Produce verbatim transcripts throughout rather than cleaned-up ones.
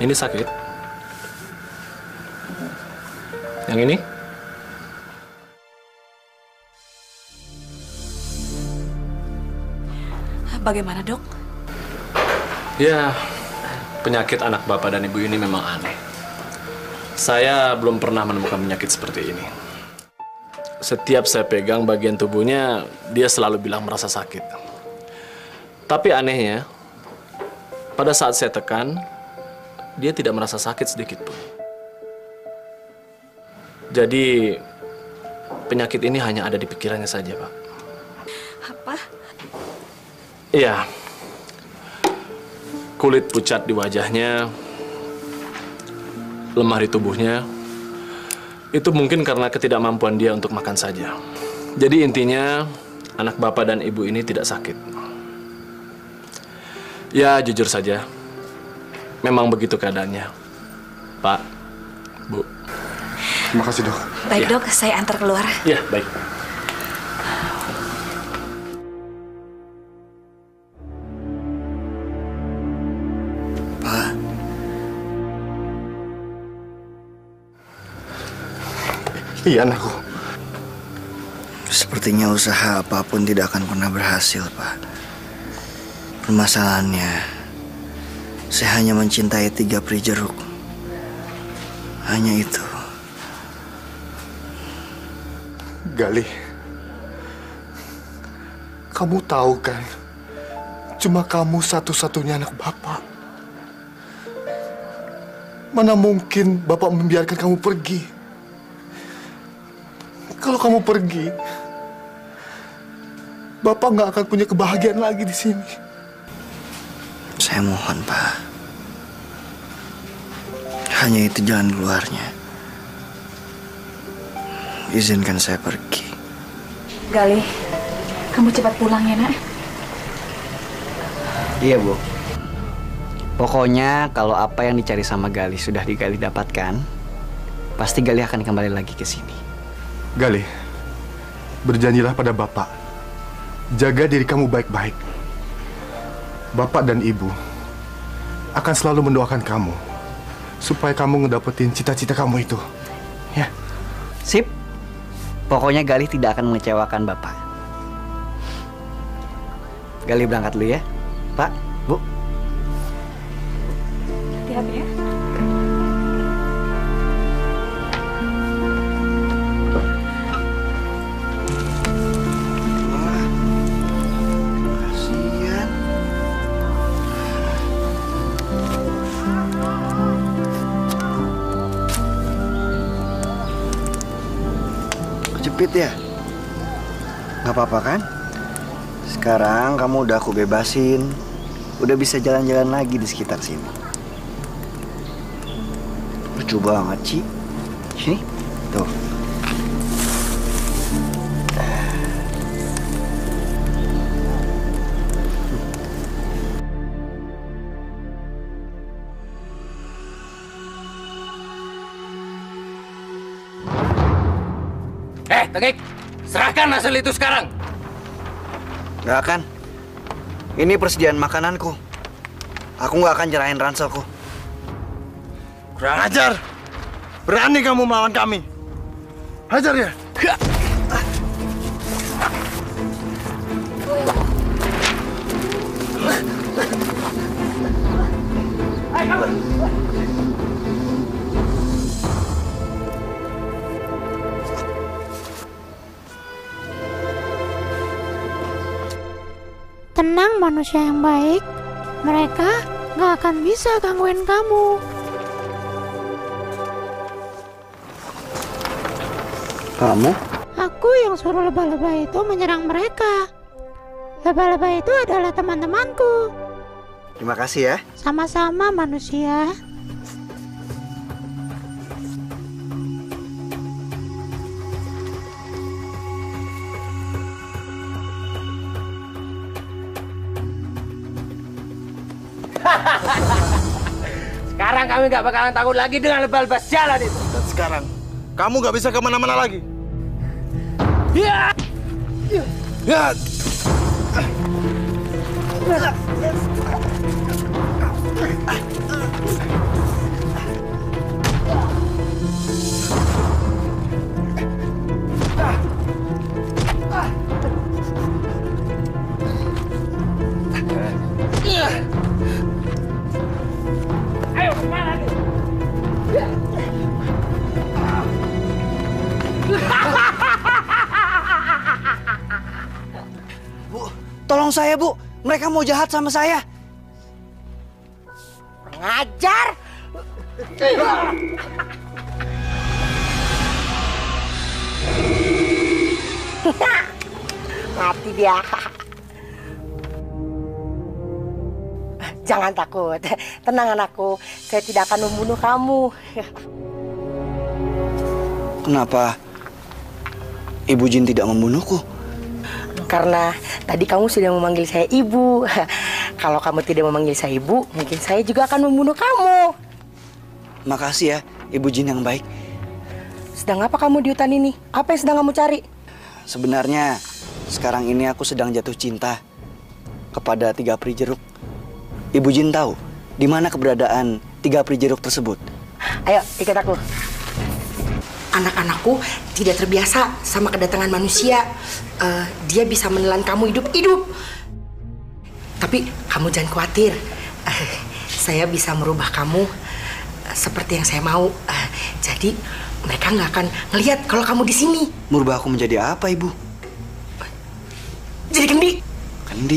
Ini sakit. Yang ini? Bagaimana, Dok? Ya, penyakit anak bapak dan ibu ini memang aneh. Saya belum pernah menemukan penyakit seperti ini. Setiap saya pegang bagian tubuhnya, dia selalu bilang merasa sakit. Tapi anehnya, pada saat saya tekan, dia tidak merasa sakit sedikit pun. Jadi, penyakit ini hanya ada di pikirannya saja, Pak. Apa? Iya. Kulit pucat di wajahnya, lemah di tubuhnya, itu mungkin karena ketidakmampuan dia untuk makan saja. Jadi intinya, anak bapak dan ibu ini tidak sakit. Ya, jujur saja, memang begitu keadaannya. Pak, Bu. Terima kasih, Dok. Baik, Ya. Dok. Saya antar keluar. Ya, baik. Pak. Iya, anakku. Sepertinya usaha apapun tidak akan pernah berhasil, Pak. Permasalahannya, saya hanya mencintai tiga peri jeruk. Hanya itu. Galih, kamu tahu kan, cuma kamu satu-satunya anak Bapak. Mana mungkin Bapak membiarkan kamu pergi? Kalau kamu pergi, Bapak nggak akan punya kebahagiaan lagi di sini. Saya mohon, Pak. Hanya itu jalan keluarnya. Izinkan saya pergi. Galih, kamu cepat pulang ya, Nak. Iya, Bu. Pokoknya kalau apa yang dicari sama Galih sudah digali dapatkan, pasti Galih akan kembali lagi ke sini. Galih, berjanjilah pada Bapak. Jaga diri kamu baik-baik. Bapak dan Ibu akan selalu mendoakan kamu supaya kamu ngedapetin cita-cita kamu itu. Ya. Sip. Pokoknya Galih tidak akan mengecewakan Bapak. Galih berangkat dulu ya. Pak, Bu. Hati-hati ya. Kasihan. Kejepit ya? Gak apa-apa kan? Sekarang kamu udah aku bebasin. Udah bisa jalan-jalan lagi di sekitar sini. Lucu banget, Ci. Sini, tuh. Eh, Tengik, serahkan hasil itu sekarang. Gak akan. Ini persediaan makananku. Aku gak akan nyerahin ranselku. Kurang ajar. Berani kamu melawan kami. Hajar ya. Tenang manusia yang baik, mereka gak akan bisa gangguin kamu. Kamu? Aku yang suruh lebah-lebah itu menyerang mereka. Lebah-lebah itu adalah teman-temanku. Terima kasih ya. Sama-sama manusia. Sekarang kami nggak bakalan takut lagi dengan lebah-lebah sialan itu. Dan sekarang, kamu nggak bisa kemana-mana lagi. Ya! Ya! Tolong saya, Bu. Mereka mau jahat sama saya. Ngajar. Mati dia. Jangan takut. Tenang anakku. Saya tidak akan membunuh kamu. Kenapa Ibu Jin tidak membunuhku? Karena tadi kamu sudah memanggil saya ibu. Kalau kamu tidak memanggil saya ibu, mungkin saya juga akan membunuh kamu. Makasih ya, Ibu Jin yang baik. Sedang apa kamu di hutan ini? Apa yang sedang kamu cari? Sebenarnya sekarang ini aku sedang jatuh cinta kepada tiga peri jeruk. Ibu Jin tahu di mana keberadaan tiga peri jeruk tersebut? Ayo, ikut aku. Anak-anakku tidak terbiasa sama kedatangan manusia. Uh, dia bisa menelan kamu hidup-hidup. Tapi kamu jangan khawatir. Uh, saya bisa merubah kamu uh, seperti yang saya mau. Uh, jadi mereka nggak akan ngelihat kalau kamu di sini. Merubah aku menjadi apa, Ibu? Jadi kendi. Kendi.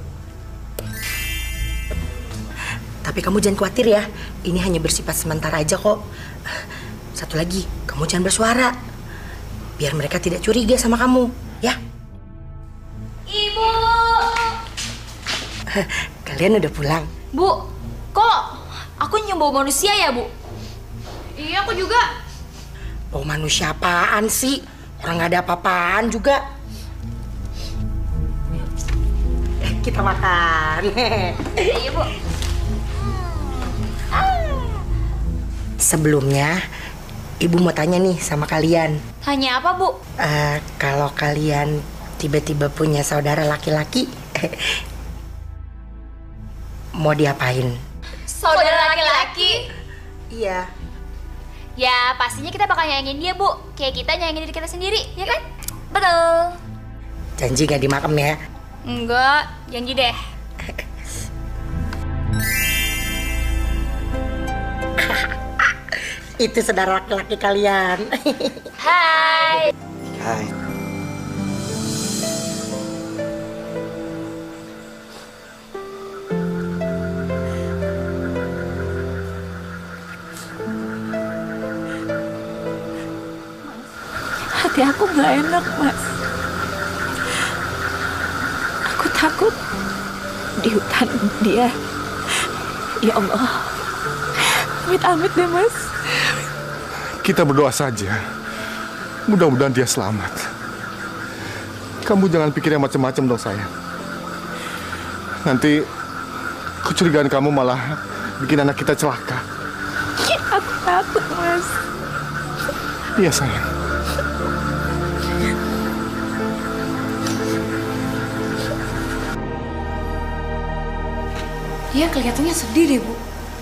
Tapi kamu jangan khawatir ya. Ini hanya bersifat sementara aja kok. Satu lagi, kamu jangan bersuara. Biar mereka tidak curiga sama kamu, ya? Ibu! Kalian udah pulang? Bu, kok aku nyembau manusia ya, Bu? Iya, aku juga. Oh, manusia apaan sih? Orang nggak ada apa-apaan juga. Eh, kita makan. Iya, Bu. Sebelumnya, Ibu mau tanya nih sama kalian. Tanya apa, Bu? Uh, kalau kalian tiba-tiba punya saudara laki-laki, mau diapain? Saudara laki-laki? Iya. Ya, pastinya kita bakal nyayangin dia, Bu. Kayak kita nyayangin diri kita sendiri, ya kan? Betul. Janji gak dimakem ya? Enggak, janji deh. Itu saudara laki-laki kalian. Hai. Hai. Hati aku nggak enak, Mas. Aku takut di hutan dia. Ya Allah. Amit-amit deh, Mas. Kita berdoa saja. Mudah-mudahan dia selamat. Kamu jangan pikir yang macam-macam dong, sayang. Nanti kecurigaan kamu malah bikin anak kita celaka. Aku takut, Mas. Iya, sayang. Dia kelihatannya sedih deh, Bu.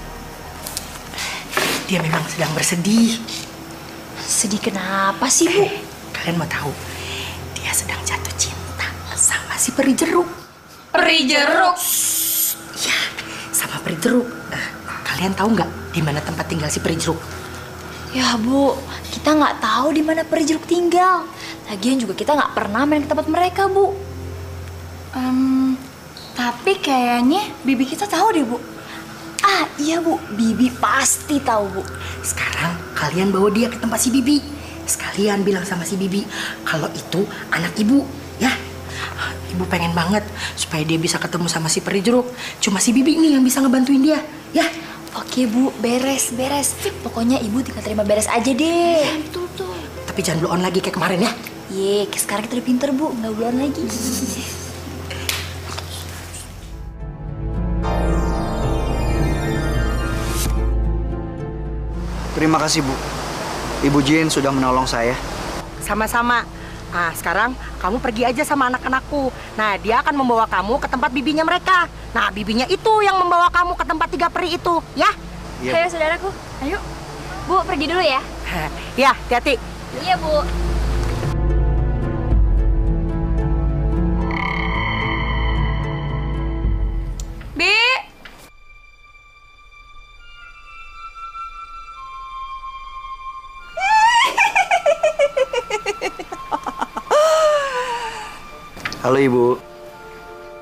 Dia memang sedang bersedih. Sedih kenapa sih, Bu? Kalian mau tahu? Dia sedang jatuh cinta sama si peri jeruk. Peri jeruk? Ya, sama peri jeruk. Uh, kalian tahu nggak di mana tempat tinggal si peri jeruk? Ya, Bu, kita nggak tahu di mana peri jeruk tinggal. Lagian juga kita nggak pernah main ke tempat mereka, Bu. Um, tapi kayaknya bibi kita tahu deh, Bu. Ah, iya, Bu. Bibi pasti tahu, Bu. Sekarang kalian bawa dia ke tempat si Bibi. Sekalian bilang sama si Bibi kalau itu anak ibu, ya. Ibu pengen banget supaya dia bisa ketemu sama si peri jeruk. Cuma si Bibi nih yang bisa ngebantuin dia, ya. Oke, Bu. Beres, beres. Pokoknya Ibu tinggal terima beres aja deh. Ya, betul tuh. Tapi jangan blow on lagi kayak kemarin, ya. Ye, sekarang kita udah pinter, Bu. Nggak blow on lagi. Terima kasih, Bu. Ibu Jin sudah menolong saya. Sama-sama. Nah, sekarang kamu pergi aja sama anak-anakku. Nah, dia akan membawa kamu ke tempat bibinya mereka. Nah, bibinya itu yang membawa kamu ke tempat tiga peri itu, ya? Iya, Ayo, saudaraku. Ayo. Bu, pergi dulu ya. Ya, hati-hati. Iya, Bu. Bi. Halo, Ibu.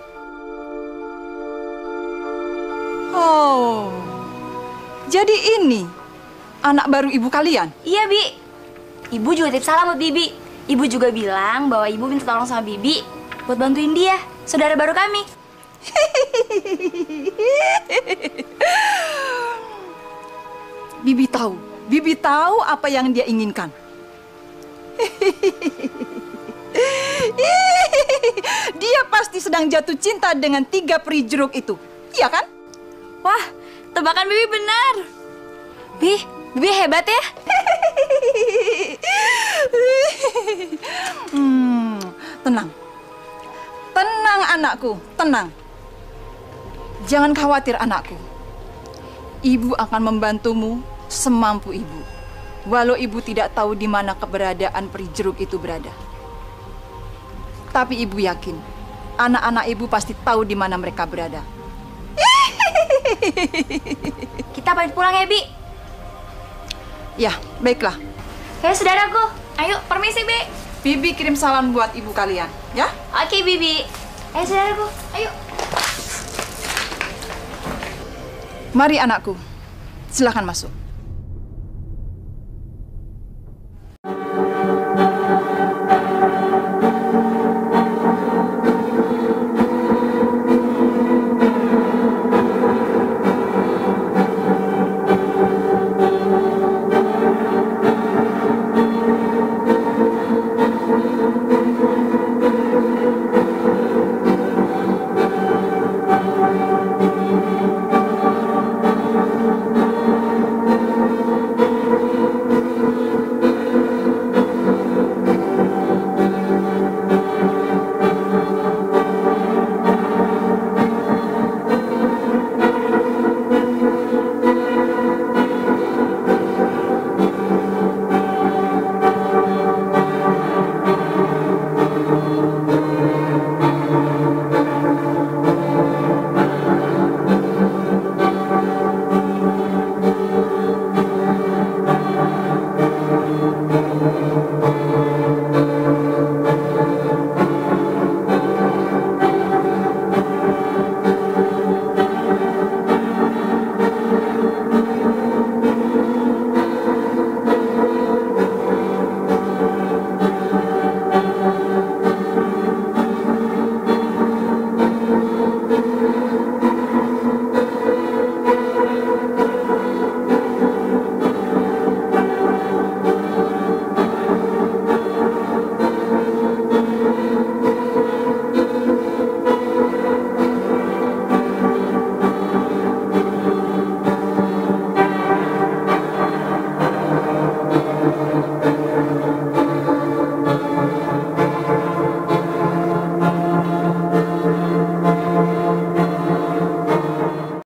Oh, jadi ini anak baru ibu kalian? Iya, Bi. Ibu juga titip salam buat Bibi. Ibu juga bilang bahwa ibu minta tolong sama Bibi buat bantuin dia, saudara baru kami. Bibi tahu, Bibi tahu apa yang dia inginkan. Dia pasti sedang jatuh cinta dengan tiga peri jeruk itu, iya kan? Wah, tebakan Bibi benar. Bi, Bibi hebat ya. Hmm, tenang. Tenang anakku, tenang. Jangan khawatir anakku. Ibu akan membantumu semampu ibu. Walau ibu tidak tahu di mana keberadaan peri jeruk itu berada. Tapi ibu yakin, anak-anak ibu pasti tahu di mana mereka berada. Kita pamit pulang ya, Bi. Ya, baiklah. Hei, saudaraku. Ayo, permisi, Bi. Bibi kirim salam buat ibu kalian, ya? Oke, Bibi. Hei, saudaraku. Ayo. Mari anakku, silakan masuk.